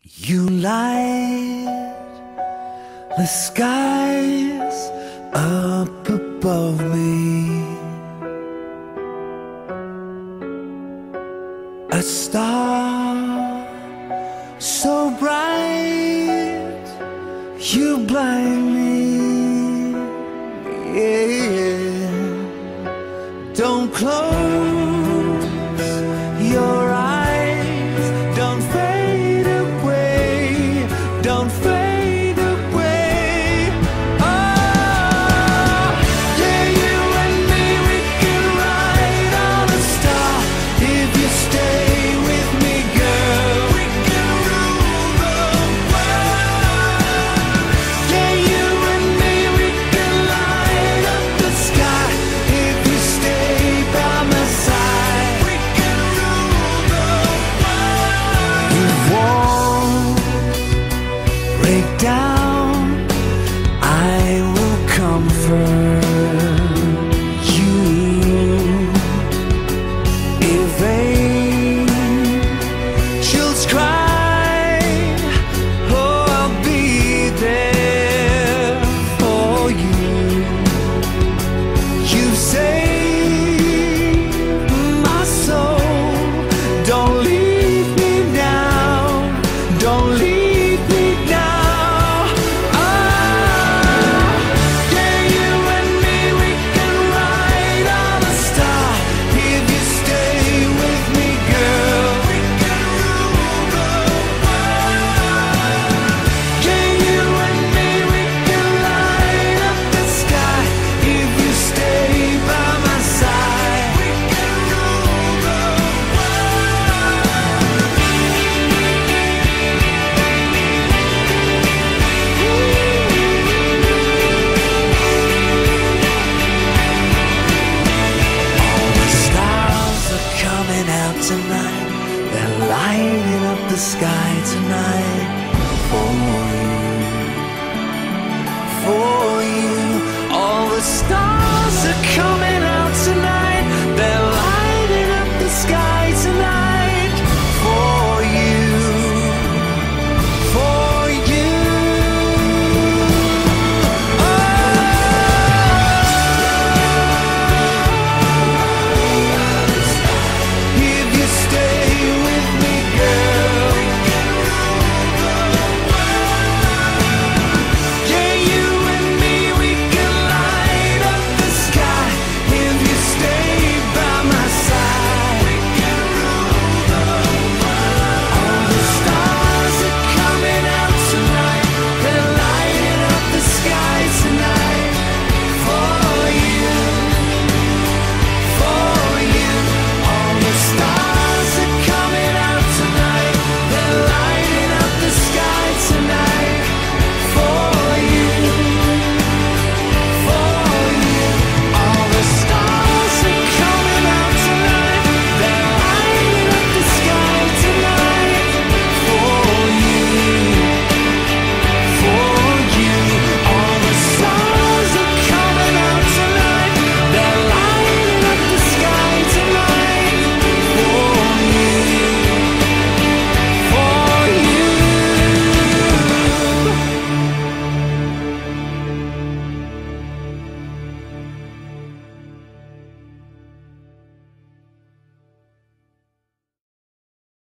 You light the skies up above me, a star so bright you blind me. Yeah. Don't close your eyes, don't fade away, don't fade away. Oh, yeah, you and me, we can ride on a star. If you stay with me, girl, we can rule the world. Yeah, you and me, we can light up the sky. If you stay by my side, we can rule the world. You won't break down, I will comfort you. If angels cry, oh, I'll be there for you. You've saved my soul, don't leave me now, don't leave me now. Oh, yeah, you and me, we can ride on a star. If you stay with me, girl, we can rule the world. Yeah, you and me, we can light up the sky. If you stay by my side, we can rule the All the stars are coming out tonight, they're lighting up the sky tonight for you, for you.